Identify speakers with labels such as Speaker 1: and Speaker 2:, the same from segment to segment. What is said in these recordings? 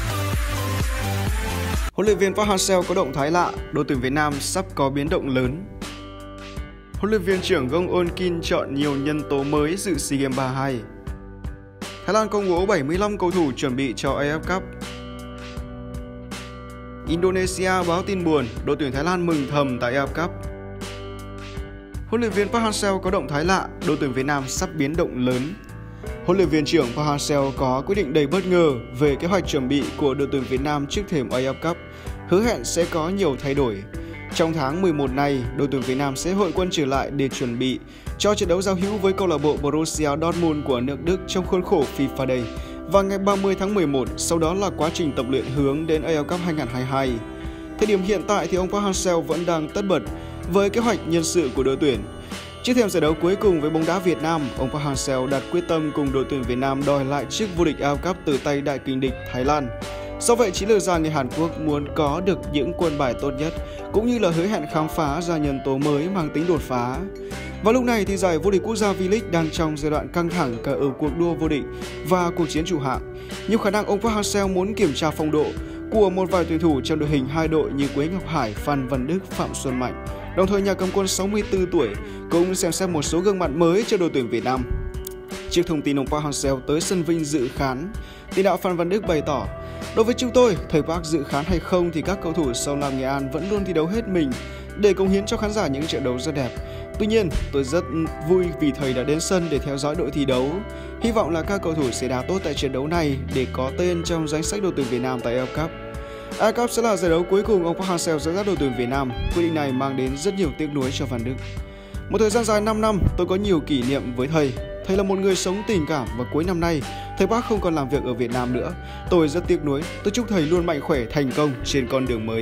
Speaker 1: Huấn luyện viên Park Hang-seo có động thái lạ, đội tuyển Việt Nam sắp có biến động lớn. Huấn luyện viên trưởng Gong Eun-kin chọn nhiều nhân tố mới dự SEA Games 32. Thái Lan công bố 75 cầu thủ chuẩn bị cho AF Cup. Indonesia báo tin buồn, đội tuyển Thái Lan mừng thầm tại AF Cup. Huấn luyện viên Park Hang-seo có động thái lạ, đội tuyển Việt Nam sắp biến động lớn. Huấn luyện viên trưởng Park Hang-seo có quyết định đầy bất ngờ về kế hoạch chuẩn bị của đội tuyển Việt Nam trước thềm AF Cup, hứa hẹn sẽ có nhiều thay đổi. Trong tháng 11 này, đội tuyển Việt Nam sẽ hội quân trở lại để chuẩn bị cho trận đấu giao hữu với câu lạc bộ Borussia Dortmund của nước Đức trong khuôn khổ FIFA Day và ngày 30 tháng 11, sau đó là quá trình tập luyện hướng đến AF Cup 2022. Thời điểm hiện tại thì ông Park Hang-seo vẫn đang tất bật với kế hoạch nhân sự của đội tuyển. Trước thềm giải đấu cuối cùng với bóng đá Việt Nam, ông Park Hang-seo đặt quyết tâm cùng đội tuyển Việt Nam đòi lại chức vô địch AF Cup từ tay đại kình địch Thái Lan. Do vậy, chiến lược gia người Hàn Quốc muốn có được những quân bài tốt nhất, cũng như là hứa hẹn khám phá ra nhân tố mới mang tính đột phá. Và lúc này thì giải vô địch quốc gia V-League đang trong giai đoạn căng thẳng cả ở cuộc đua vô địch và cuộc chiến chủ hạng. Nhiều khả năng ông Park Hang-seo muốn kiểm tra phong độ của một vài tuyển thủ trong đội hình hai đội như Quế Ngọc Hải, Phan Văn Đức, Phạm Xuân Mạnh. Đồng thời nhà cầm quân 64 tuổi cũng xem xét một số gương mặt mới cho đội tuyển Việt Nam. Trước thông tin ông Park Hang-seo tới sân Vinh dự khán, tiền đạo Phan Văn Đức bày tỏ: "Đối với chúng tôi, thầy Park dự khán hay không thì các cầu thủ Sông Lam Nghệ An vẫn luôn thi đấu hết mình để cống hiến cho khán giả những trận đấu rất đẹp. Tuy nhiên, tôi rất vui vì thầy đã đến sân để theo dõi đội thi đấu. Hy vọng là các cầu thủ sẽ đá tốt tại trận đấu này để có tên trong danh sách đội tuyển Việt Nam tại AF Cup." AF Cup sẽ là giải đấu cuối cùng ông Park Hang-seo dẫn dắt đội tuyển Việt Nam. Quyết định này mang đến rất nhiều tiếc nuối cho Văn Đức. "Một thời gian dài 5 năm, tôi có nhiều kỷ niệm với thầy. Thầy là một người sống tình cảm và cuối năm nay, thầy Park không còn làm việc ở Việt Nam nữa. Tôi rất tiếc nuối. Tôi chúc thầy luôn mạnh khỏe, thành công trên con đường mới."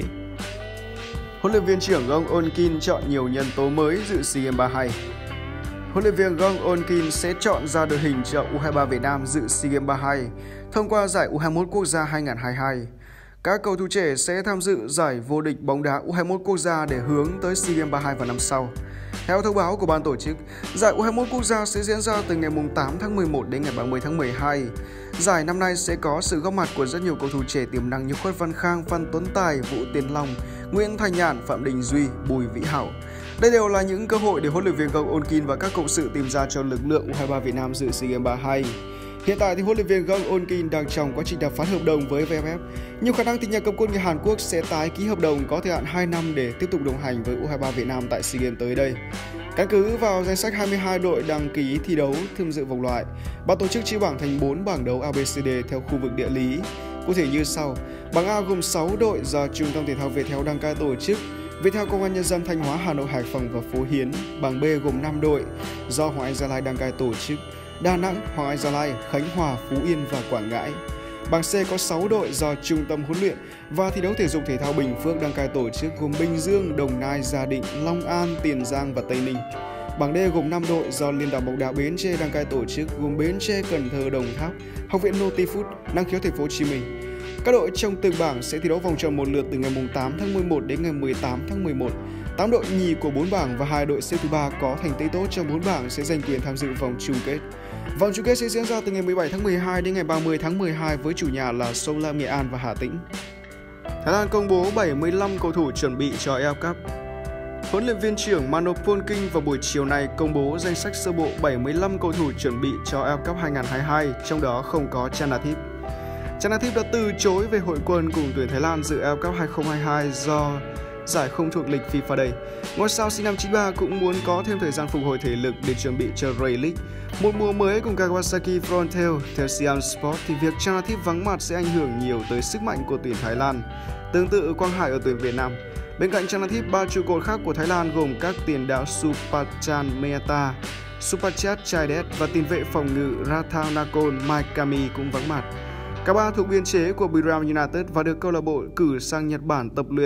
Speaker 1: Huấn luyện viên trưởng Gong Eun-kin chọn nhiều nhân tố mới dự SEA Games 32. Huấn luyện viên Gong Eun-kin sẽ chọn ra đội hình cho U23 Việt Nam dự SEA Games 32 thông qua giải U21 quốc gia 2022. Các cầu thủ trẻ sẽ tham dự giải vô địch bóng đá U21 quốc gia để hướng tới SEA Games 32 vào năm sau. Theo thông báo của ban tổ chức, giải U21 quốc gia sẽ diễn ra từ ngày 8 tháng 11 đến ngày 30 tháng 12. Giải năm nay sẽ có sự góp mặt của rất nhiều cầu thủ trẻ tiềm năng như Khuất Văn Khang, Phan Tuấn Tài, Vũ Tiến Long, Nguyễn Thành Nhàn, Phạm Đình Duy, Bùi Vĩ Hảo. Đây đều là những cơ hội để huấn luyện viên Gong Eun-kin và các cộng sự tìm ra cho lực lượng U23 Việt Nam dự SEA Games 32. Hiện tại thì huấn luyện viên Gong Eun-kin đang trong quá trình đàm phán hợp đồng với VFF. Nhiều khả năng thì nhà cầm quân người Hàn Quốc sẽ tái ký hợp đồng có thời hạn 2 năm để tiếp tục đồng hành với U23 Việt Nam tại SEA Games tới đây. Căn cứ vào danh sách 22 đội đăng ký thi đấu tham dự vòng loại, ban tổ chức chia bảng thành 4 bảng đấu ABCD theo khu vực địa lý. Cụ thể như sau: bảng A gồm 6 đội do Trung tâm Thể thao Viettel đăng cai tổ chức, Viettel Công an Nhân dân Thanh Hóa, Hà Nội, Hải Phòng và Phú Hiến. Bảng B gồm 5 đội do Hoàng Anh Gia Lai đăng cai tổ chức, Đà Nẵng, Hoàng Anh Gia Lai, Khánh Hòa, Phú Yên và Quảng Ngãi. Bảng C có 6 đội do Trung tâm huấn luyện và thi đấu thể dục thể thao Bình Phước đăng cai tổ chức gồm Bình Dương, Đồng Nai, Gia Định, Long An, Tiền Giang và Tây Ninh. Bảng D gồm 5 đội do Liên đoàn bóng đá Bến Tre đăng cai tổ chức gồm Bến Tre, Cần Thơ, Đồng Tháp, Học viện Nutifood, Năng khiếu Thành phố Hồ Chí Minh. Các đội trong từng bảng sẽ thi đấu vòng tròn một lượt từ ngày 8 tháng 11 đến ngày 18 tháng 11. 8 đội nhì của 4 bảng và 2 đội xếp thứ 3 có thành tích tốt trong 4 bảng sẽ giành quyền tham dự vòng chung kết. Vòng chung kết sẽ diễn ra từ ngày 17 tháng 12 đến ngày 30 tháng 12 với chủ nhà là Sông Lam Nghệ An và Hà Tĩnh. Thái Lan công bố 75 cầu thủ chuẩn bị cho AF Cup. Huấn luyện viên trưởng Manopol King vào buổi chiều này công bố danh sách sơ bộ 75 cầu thủ chuẩn bị cho AF Cup 2022, trong đó không có Chanathip. Chanathip đã từ chối về hội quân cùng tuyển Thái Lan dự AF Cup 2022 do giải không thuộc lịch FIFA Day. Ngôi sao sinh năm 93 cũng muốn có thêm thời gian phục hồi thể lực để chuẩn bị cho Ray League, một mùa mới cùng Kawasaki Frontale. Theo Siam Sport thì việc Chanathip vắng mặt sẽ ảnh hưởng nhiều tới sức mạnh của tuyển Thái Lan. Tương tự Quang Hải ở tuyển Việt Nam. Bên cạnh Chanathip, 3 trụ cột khác của Thái Lan gồm các tiền đạo Supachan Mehta, Supachat Chaidet và tiền vệ phòng ngự Rathanakon Maikami cũng vắng mặt. Cả ba thuộc biên chế của Buriram United và được câu lạc bộ cử sang Nhật Bản tập luyện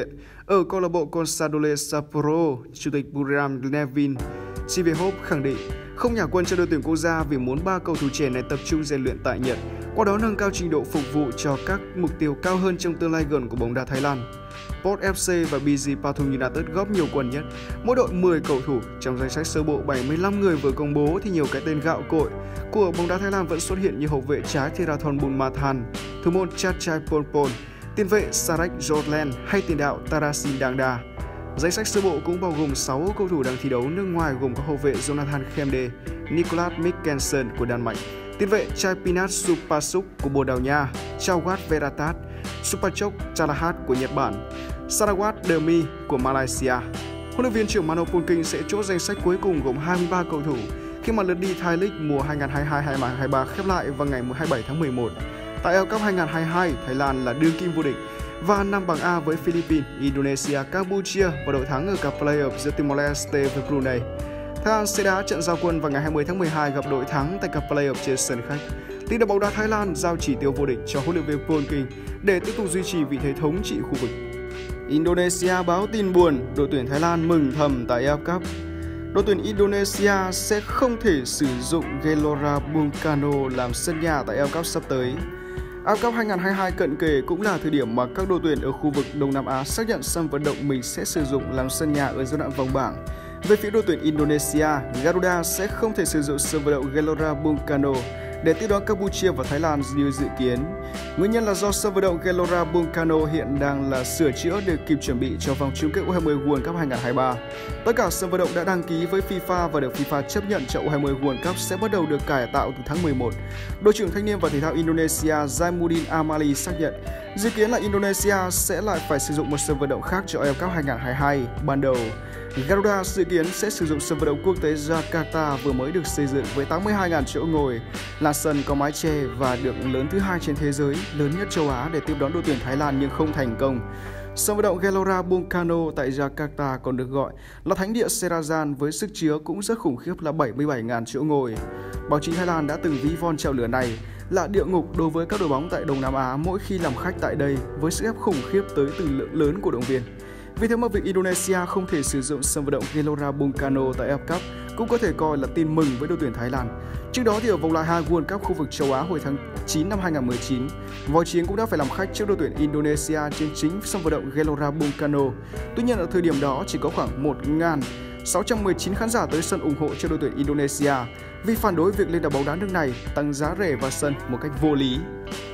Speaker 1: Ở câu lạc bộ Consadole Sapporo, Chủ tịch Buriram Nevin Sivehop khẳng định không nhả quân cho đội tuyển quốc gia vì muốn 3 cầu thủ trẻ này tập trung rèn luyện tại Nhật, qua đó nâng cao trình độ phục vụ cho các mục tiêu cao hơn trong tương lai gần của bóng đá Thái Lan. Port FC và BG Pathum United góp nhiều quân nhất, mỗi đội 10 cầu thủ. Trong danh sách sơ bộ 75 người vừa công bố thì nhiều cái tên gạo cội của bóng đá Thái Lan vẫn xuất hiện như hậu vệ trái Thirathon Bumathan, thủ môn Chachaiponpon, tiền vệ Sarek Jotland hay tiền đạo Tarasin Dangda. Danh sách sơ bộ cũng bao gồm 6 cầu thủ đang thi đấu nước ngoài gồm có hậu vệ Jonathan Khemde, Nicolas Mikkelsen của Đan Mạch, tiền vệ Chaipinat Supasuk của Bồ Đào Nha, Chawat Veratat, Supachok Chalahat của Nhật Bản, Sarawat Demi của Malaysia. Huấn luyện viên trưởng Mano Polking sẽ chốt danh sách cuối cùng gồm 23 cầu thủ khi mà lượt đi Thai League mùa 2022-2023 khép lại vào ngày 27 tháng 11. Tại World Cup 2022, Thái Lan là đương kim vô địch và nằm bảng A với Philippines, Indonesia, Campuchia và đội thắng ở cặp play-off giữa Timor-Leste với Brunei. Thái Lan sẽ đá trận giao quân vào ngày 20 tháng 12 gặp đội thắng tại cặp play-off trên sân khách. Liên đoàn bóng đá Thái Lan giao chỉ tiêu vô địch cho huấn luyện viên Polking để tiếp tục duy trì vị thế thống trị khu vực. Indonesia báo tin buồn, đội tuyển Thái Lan mừng thầm tại AFF Cup. Đội tuyển Indonesia sẽ không thể sử dụng Gelora Bung Karno làm sân nhà tại AFF Cup sắp tới. AFF Cup 2022 cận kề cũng là thời điểm mà các đội tuyển ở khu vực Đông Nam Á xác nhận sân vận động mình sẽ sử dụng làm sân nhà ở giai đoạn vòng bảng. Về phía đội tuyển Indonesia, Garuda sẽ không thể sử dụng sân vận động Gelora Bung Karno để tiếp đón Campuchia và Thái Lan như dự kiến. Nguyên nhân là do sân vận động Gelora Bung Karno hiện đang là sửa chữa để kịp chuẩn bị cho vòng chung kết U20 World Cup 2023. Tất cả sân vận động đã đăng ký với FIFA và được FIFA chấp nhận cho U20 World Cup sẽ bắt đầu được cải tạo từ tháng 11. Đội trưởng thanh niên và thể thao Indonesia Zainuddin Amali xác nhận dự kiến là Indonesia sẽ lại phải sử dụng một sân vận động khác cho AFF Cup 2022 ban đầu. Garuda dự kiến sẽ sử dụng sân vận động quốc tế Jakarta vừa mới được xây dựng với 82.000 chỗ ngồi, là sân có mái che và được lớn thứ hai trên thế giới, lớn nhất châu Á để tiếp đón đội tuyển Thái Lan nhưng không thành công. Sân vận động Gelora Bung Karno tại Jakarta còn được gọi là thánh địa Serajan với sức chứa cũng rất khủng khiếp là 77.000 chỗ ngồi. Báo chí Thái Lan đã từng ví von chảo lửa này là địa ngục đối với các đội bóng tại Đông Nam Á mỗi khi làm khách tại đây với sức ép khủng khiếp tới từ lượng lớn cổ động viên. Vì thế mà việc Indonesia không thể sử dụng sân vận động Gelora Bung Karno tại AFF Cup cũng có thể coi là tin mừng với đội tuyển Thái Lan. Trước đó thì ở vòng loại 2 World Cup khu vực châu Á hồi tháng 9 năm 2019, Voi Chiến cũng đã phải làm khách trước đội tuyển Indonesia trên chính sân vận động Gelora Bung Karno. Tuy nhiên ở thời điểm đó chỉ có khoảng 1.619 khán giả tới sân ủng hộ cho đội tuyển Indonesia vì phản đối việc Liên đoàn bóng đá nước này tăng giá rẻ vào sân một cách vô lý.